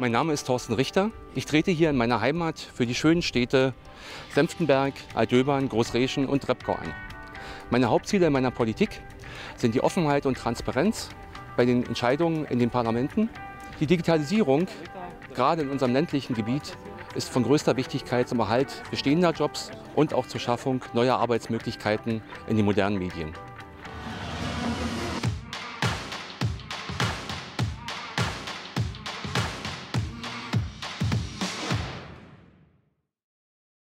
Mein Name ist Thorsten Richter. Ich trete hier in meiner Heimat für die schönen Städte Senftenberg, Altdöbern, Großreschen und Repkau an. Meine Hauptziele in meiner Politik sind die Offenheit und Transparenz bei den Entscheidungen in den Parlamenten. Die Digitalisierung, gerade in unserem ländlichen Gebiet, ist von größter Wichtigkeit zum Erhalt bestehender Jobs und auch zur Schaffung neuer Arbeitsmöglichkeiten in den modernen Medien.